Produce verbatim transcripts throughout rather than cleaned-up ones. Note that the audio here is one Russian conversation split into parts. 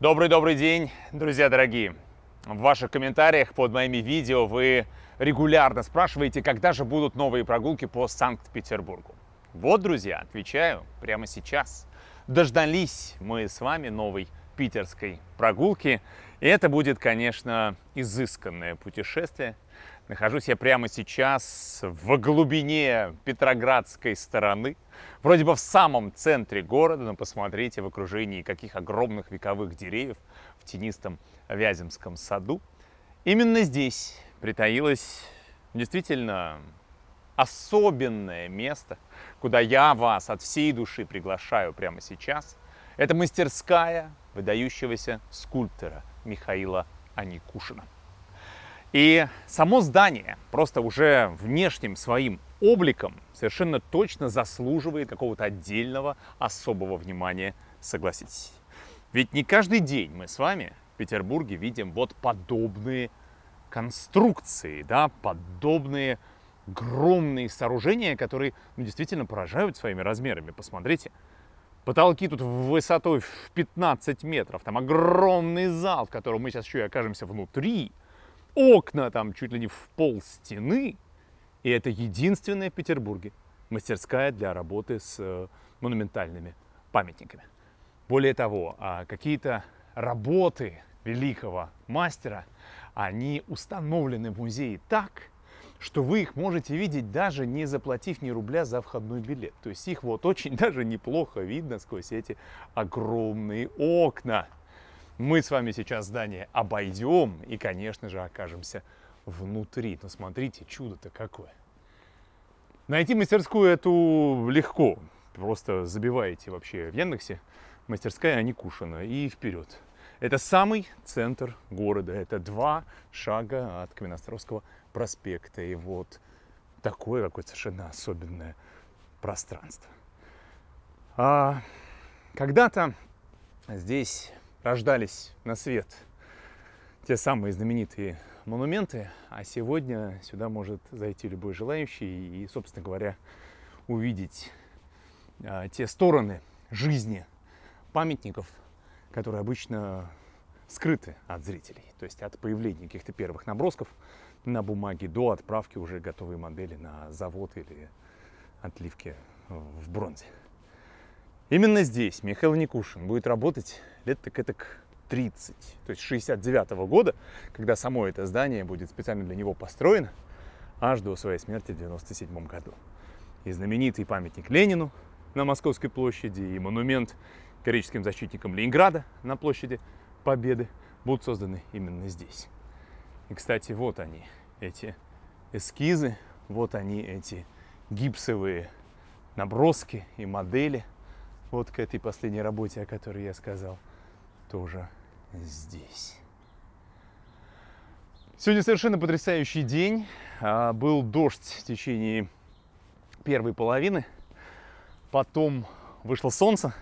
Добрый-добрый день, друзья дорогие! В ваших комментариях под моими видео вы регулярно спрашиваете, когда же будут новые прогулки по Санкт-Петербургу. Вот, друзья, отвечаю прямо сейчас. Дождались мы с вами новой питерской прогулки. И это будет, конечно, изысканное путешествие. Нахожусь я прямо сейчас в глубине Петроградской стороны. Вроде бы в самом центре города, но посмотрите, в окружении каких огромных вековых деревьев в тенистом Вяземском саду. Именно здесь притаилось действительно особенное место, куда я вас от всей души приглашаю прямо сейчас. Это мастерская выдающегося скульптора Михаила Аникушина. И само здание просто уже внешним своим обликом совершенно точно заслуживает какого-то отдельного особого внимания, согласитесь. Ведь не каждый день мы с вами в Петербурге видим вот подобные конструкции, да, подобные огромные сооружения, которые ну, действительно поражают своими размерами. Посмотрите, потолки тут высотой в пятнадцать метров, там огромный зал, в котором мы сейчас еще и окажемся внутри. Окна там чуть ли не в пол стены. И это единственная в Петербурге мастерская для работы с монументальными памятниками. Более того, какие-то работы великого мастера, они установлены в музее так, что вы их можете видеть, даже не заплатив ни рубля за входной билет. То есть их вот очень даже неплохо видно сквозь эти огромные окна. Мы с вами сейчас здание обойдем и, конечно же, окажемся внутри. Но смотрите, чудо-то какое. Найти мастерскую эту легко. Просто забиваете вообще в Яндексе мастерская Аникушина и вперед. Это самый центр города. Это два шага от Каменноостровского проспекта. И вот такое какое-то совершенно особенное пространство. А когда-то здесь рождались на свет те самые знаменитые монументы, а сегодня сюда может зайти любой желающий и, собственно говоря, увидеть а, те стороны жизни памятников, которые обычно скрыты от зрителей, то есть от появления каких-то первых набросков на бумаге до отправки уже готовой модели на завод или отливки в бронзе. Именно здесь Михаил Аникушин будет работать лет так этак тридцать, то есть шестьдесят девятого года, когда само это здание будет специально для него построено, аж до своей смерти в девяносто седьмом году. И знаменитый памятник Ленину на Московской площади, и монумент героическим защитникам Ленинграда на площади Победы будут созданы именно здесь. И, кстати, вот они, эти эскизы, вот они, эти гипсовые наброски и модели. Вот к этой последней работе, о которой я сказал, тоже здесь. Сегодня совершенно потрясающий день. Был дождь в течение первой половины. Потом вышло солнце.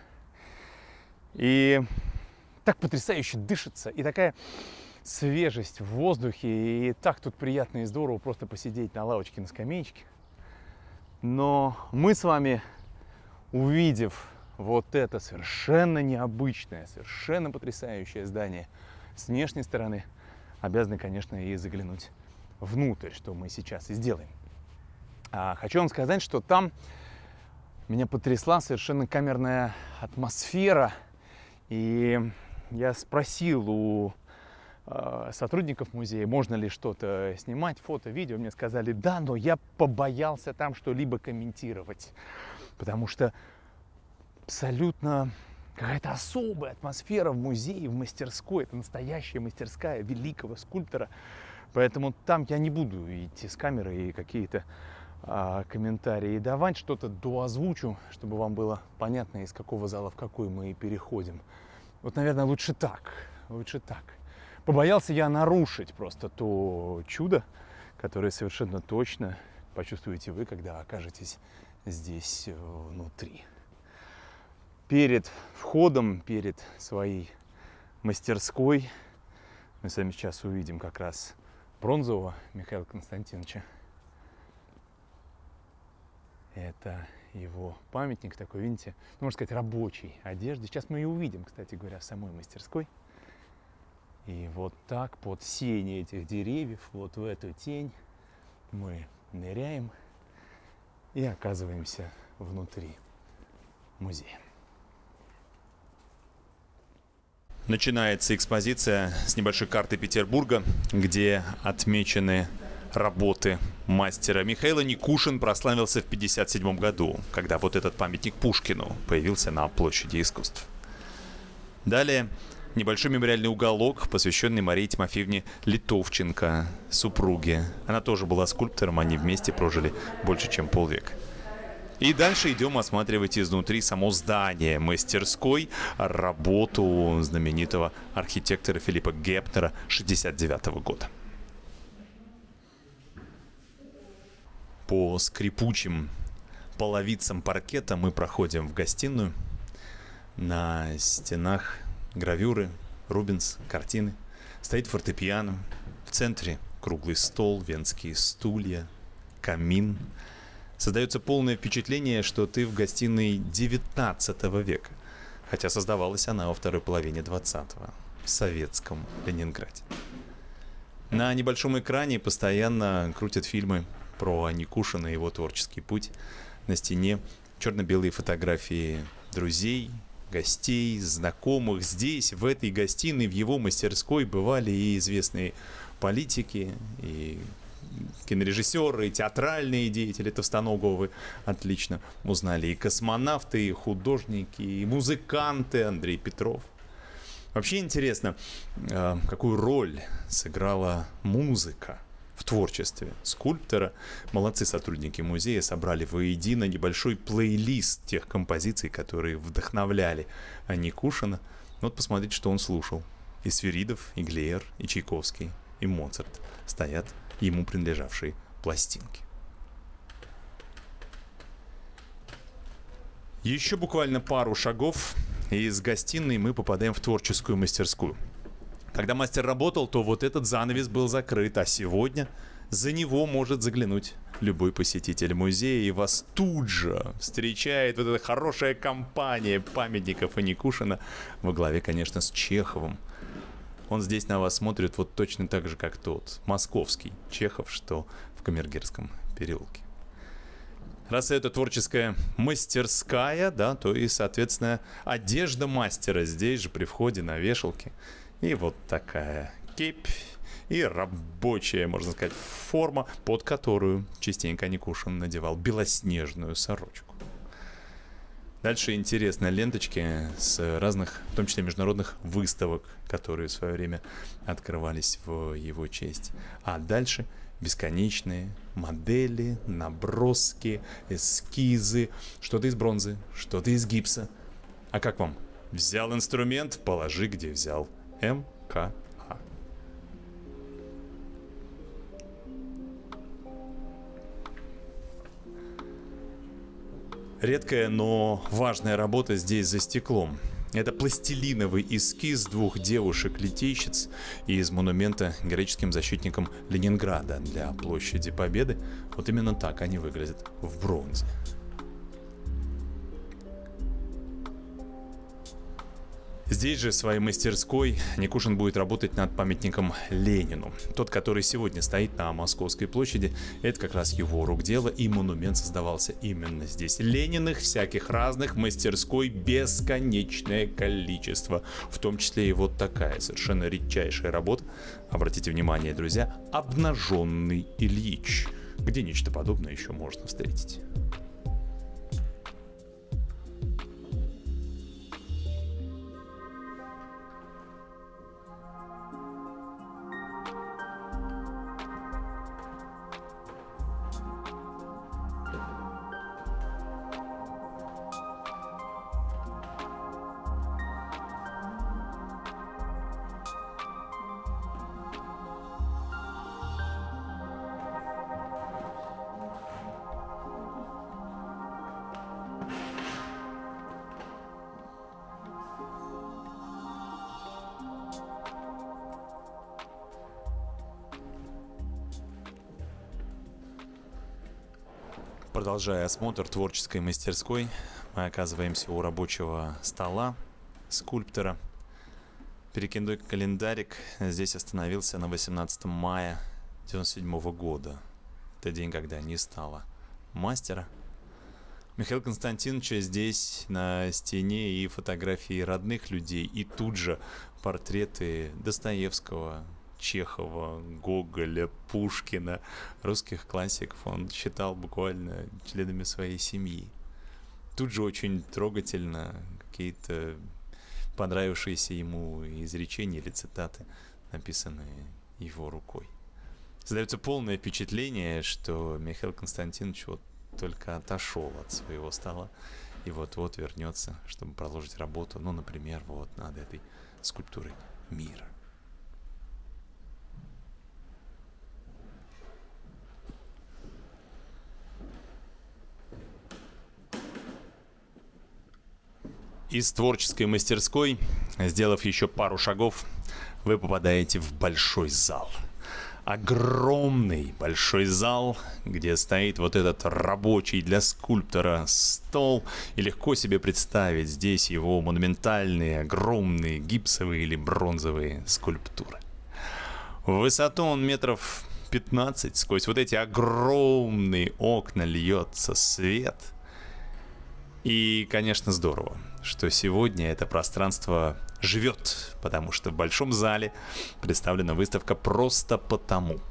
И так потрясающе дышится. И такая свежесть в воздухе. И так тут приятно и здорово просто посидеть на лавочке, на скамеечке. Но мы с вами, увидев вот это совершенно необычное, совершенно потрясающее здание с внешней стороны, обязаны, конечно, и заглянуть внутрь, что мы сейчас и сделаем. А хочу вам сказать, что там меня потрясла совершенно камерная атмосфера. И я спросил у э, сотрудников музея, можно ли что-то снимать, фото, видео. Мне сказали, да, но я побоялся там что-либо комментировать, потому что абсолютно какая-то особая атмосфера в музее, в мастерской. Это настоящая мастерская великого скульптора. Поэтому там я не буду идти с камерой и какие-то а, комментарии давать. Что-то доозвучу, чтобы вам было понятно, из какого зала в какой мы переходим. Вот, наверное, лучше так. Лучше так. Побоялся я нарушить просто то чудо, которое совершенно точно почувствуете вы, когда окажетесь здесь внутри. Перед входом, перед своей мастерской мы с вами сейчас увидим как раз бронзового Михаила Константиновича. Это его памятник такой, видите, ну, можно сказать, рабочей одежды. Сейчас мы ее увидим, кстати говоря, в самой мастерской. И вот так под сенью этих деревьев, вот в эту тень мы ныряем и оказываемся внутри музея. Начинается экспозиция с небольшой карты Петербурга, где отмечены работы мастера. Михаил Никушин прославился в пятьдесят седьмом году, когда вот этот памятник Пушкину появился на площади искусств. Далее небольшой мемориальный уголок, посвященный Марии Тимофеевне Литовченко, супруге. Она тоже была скульптором, они вместе прожили больше, чем полвека. И дальше идем осматривать изнутри само здание мастерской, работу знаменитого архитектора Филиппа Гепнера шестьдесят девятого года. По скрипучим половицам паркета мы проходим в гостиную. На стенах гравюры, Рубенс, картины. Стоит фортепиано. В центре круглый стол, венские стулья, камин. Создается полное впечатление, что ты в гостиной девятнадцатого века, хотя создавалась она во второй половине двадцатого, в советском Ленинграде. На небольшом экране постоянно крутят фильмы про Никушина и его творческий путь. На стене черно-белые фотографии друзей, гостей, знакомых. Здесь, в этой гостиной, в его мастерской бывали и известные политики, и кинорежиссеры, и театральные деятели. Товстоногого вы отлично узнали. И космонавты, и художники, и музыканты. Андрей Петров. Вообще интересно, какую роль сыграла музыка в творчестве скульптора. Молодцы сотрудники музея, собрали воедино небольшой плейлист тех композиций, которые вдохновляли Никушина. Вот посмотрите, что он слушал. И Свиридов, и Глеер, и Чайковский, и Моцарт стоят ему принадлежавшие пластинки. Еще буквально пару шагов, и из гостиной мы попадаем в творческую мастерскую. Когда мастер работал, то вот этот занавес был закрыт, а сегодня за него может заглянуть любой посетитель музея, и вас тут же встречает вот эта хорошая компания памятников Никушина во главе, конечно, с Чеховым. Он здесь на вас смотрит вот точно так же, как тот московский Чехов, что в Камергерском переулке. Раз это творческая мастерская, да, то и, соответственно, одежда мастера здесь же при входе на вешалке. И вот такая кепь и рабочая, можно сказать, форма, под которую частенько Никушин надевал белоснежную сорочку. Дальше интересные ленточки с разных, в том числе международных выставок, которые в свое время открывались в его честь. А дальше бесконечные модели, наброски, эскизы, что-то из бронзы, что-то из гипса. А как вам? Взял инструмент, положи, где взял. эм ка а. Редкая, но важная работа здесь за стеклом. Это пластилиновый эскиз двух девушек-литейщиц из монумента героическим защитникам Ленинграда для площади Победы. Вот именно так они выглядят в бронзе. Здесь же, в своей мастерской, Никушин будет работать над памятником Ленину. Тот, который сегодня стоит на Московской площади, это как раз его рук дело, и монумент создавался именно здесь. Лениных всяких разных мастерской бесконечное количество, в том числе и вот такая совершенно редчайшая работа. Обратите внимание, друзья, «Обнаженный Ильич». Где нечто подобное еще можно встретить? Продолжая осмотр творческой мастерской, мы оказываемся у рабочего стола скульптора. Перекидной календарик здесь остановился на восемнадцатом мая девяносто седьмого года. Это день, когда не стало мастера. Михаила Константиновича здесь на стене и фотографии родных людей, и тут же портреты Достоевского, Чехова, Гоголя, Пушкина, русских классиков. Он считал буквально членами своей семьи. Тут же очень трогательно какие-то понравившиеся ему изречения или цитаты, написанные его рукой. Создается полное впечатление, что Михаил Константинович вот только отошел от своего стола и вот-вот вернется, чтобы продолжить работу, ну, например, вот над этой скульптурой мира. Из творческой мастерской, сделав еще пару шагов, вы попадаете в большой зал. Огромный большой зал, где стоит вот этот рабочий для скульптора стол. И легко себе представить здесь его монументальные, огромные гипсовые или бронзовые скульптуры. В высоту он метров пятнадцать. Сквозь вот эти огромные окна льется свет. И, конечно, здорово, что сегодня это пространство живет, потому что в большом зале представлена выставка «Просто потому».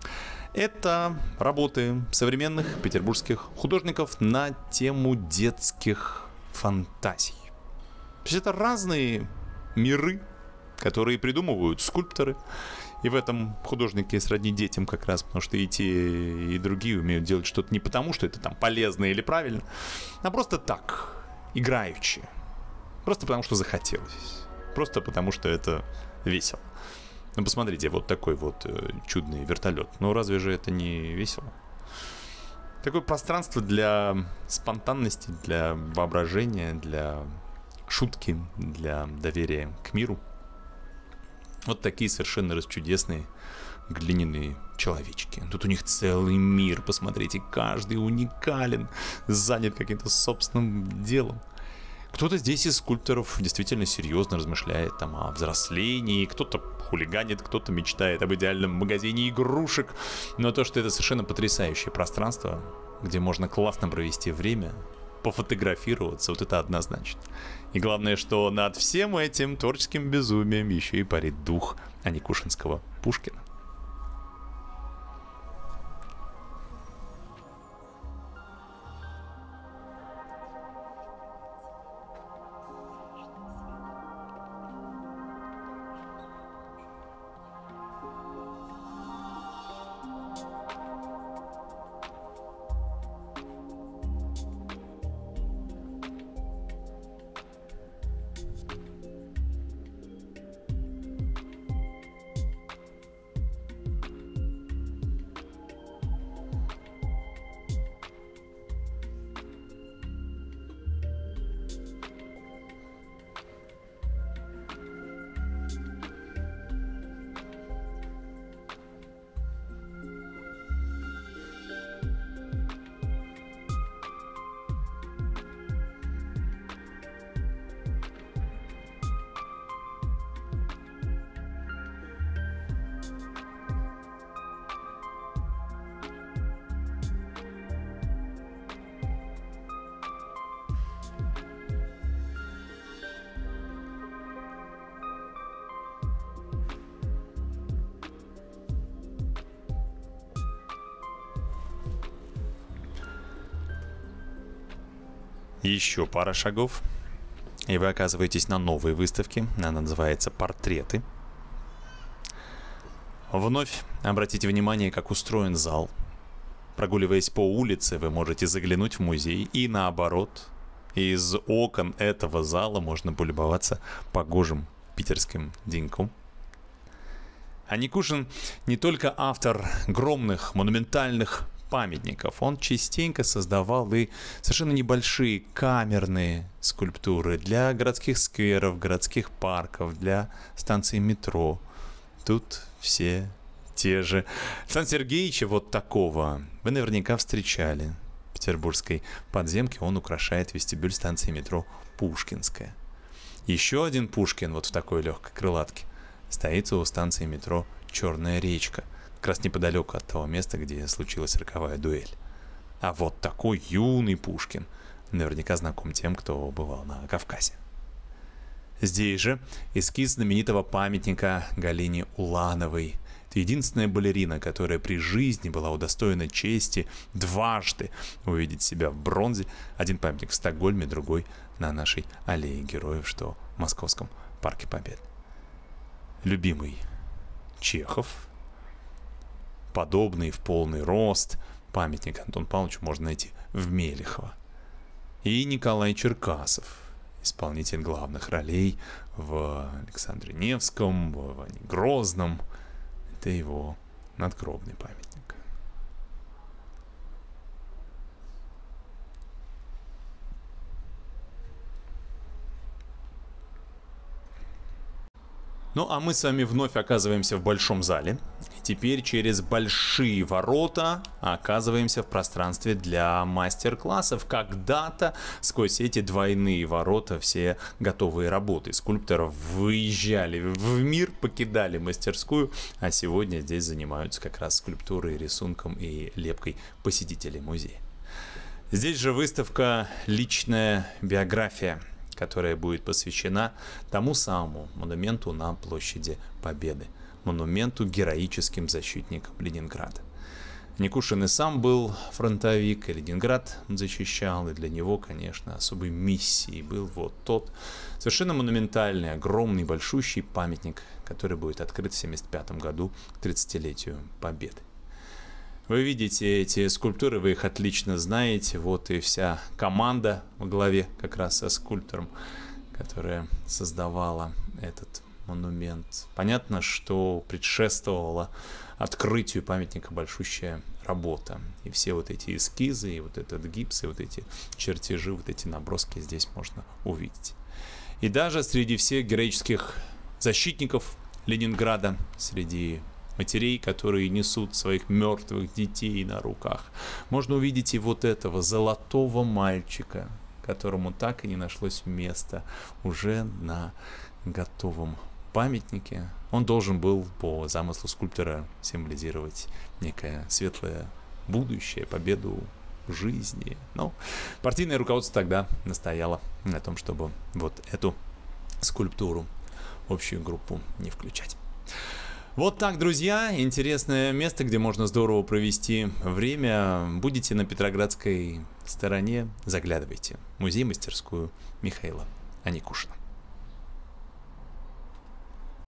Это работы современных петербургских художников на тему детских фантазий. То есть это разные миры, которые придумывают скульпторы. И в этом художники сродни детям как раз, потому что и те, и другие умеют делать что-то не потому, что это там полезно или правильно, а просто так, играючи. Просто потому, что захотелось. Просто потому, что это весело. Ну, посмотрите, вот такой вот э, чудный вертолет. Ну, разве же это не весело? Такое пространство для спонтанности, для воображения, для шутки, для доверия к миру. Вот такие совершенно расчудесные глиняные человечки. Тут у них целый мир, посмотрите, каждый уникален, занят каким-то собственным делом. Кто-то здесь из скульпторов действительно серьезно размышляет там о взрослении, кто-то хулиганит, кто-то мечтает об идеальном магазине игрушек. Но то, что это совершенно потрясающее пространство, где можно классно провести время, пофотографироваться, вот это однозначно. И главное, что над всем этим творческим безумием еще и парит дух аникушинского Пушкина. Еще пара шагов, и вы оказываетесь на новой выставке. Она называется «Портреты». Вновь обратите внимание, как устроен зал. Прогуливаясь по улице, вы можете заглянуть в музей, и наоборот, из окон этого зала можно полюбоваться погожим питерским деньком. Аникушин не только автор огромных монументальных памятников, он частенько создавал и совершенно небольшие камерные скульптуры для городских скверов, городских парков, для станций метро. Тут все те же. Александра Сергеевича вот такого вы наверняка встречали. В петербургской подземке он украшает вестибюль станции метро Пушкинская. Еще один Пушкин вот в такой легкой крылатке стоит у станции метро «Черная речка», как раз неподалеку от того места, где случилась роковая дуэль. А вот такой юный Пушкин наверняка знаком тем, кто бывал на Кавказе. Здесь же эскиз знаменитого памятника Галине Улановой. Это единственная балерина, которая при жизни была удостоена чести дважды увидеть себя в бронзе. Один памятник в Стокгольме, другой на нашей аллее героев, что в Московском парке Победы. Любимый Чехов, подобный в полный рост памятник Антону Павловичу можно найти в Мелехово. И Николай Черкасов, исполнитель главных ролей в Александре Невском, в Иване Грозном. Это его надгробный памятник. Ну, а мы с вами вновь оказываемся в большом зале. Теперь через большие ворота оказываемся в пространстве для мастер-классов. Когда-то сквозь эти двойные ворота все готовые работы скульпторов выезжали в мир, покидали мастерскую, а сегодня здесь занимаются как раз скульптурой, рисунком и лепкой посетителей музея. Здесь же выставка «Личная биография», которая будет посвящена тому самому монументу на площади Победы, монументу героическим защитникам Ленинграда. Никушин и сам был фронтовик, и Ленинград защищал, и для него, конечно, особой миссией был вот тот совершенно монументальный, огромный, большущий памятник, который будет открыт в семьдесят пятом году к тридцатилетию Победы. Вы видите эти скульптуры, вы их отлично знаете. Вот и вся команда во главе как раз со скульптором, которая создавала этот монумент. Понятно, что предшествовала открытию памятника большущая работа. И все вот эти эскизы, и вот этот гипс, и вот эти чертежи, вот эти наброски здесь можно увидеть. И даже среди всех героических защитников Ленинграда, среди матерей, которые несут своих мертвых детей на руках, можно увидеть и вот этого золотого мальчика, которому так и не нашлось места уже на готовом памятнике. Он должен был по замыслу скульптора символизировать некое светлое будущее, победу жизни. Но партийное руководство тогда настояло на том, чтобы вот эту скульптуру в общую группу не включать. Вот так, друзья, интересное место, где можно здорово провести время. Будете на Петроградской стороне, заглядывайте. Музей-мастерскую Михаила Аникушина.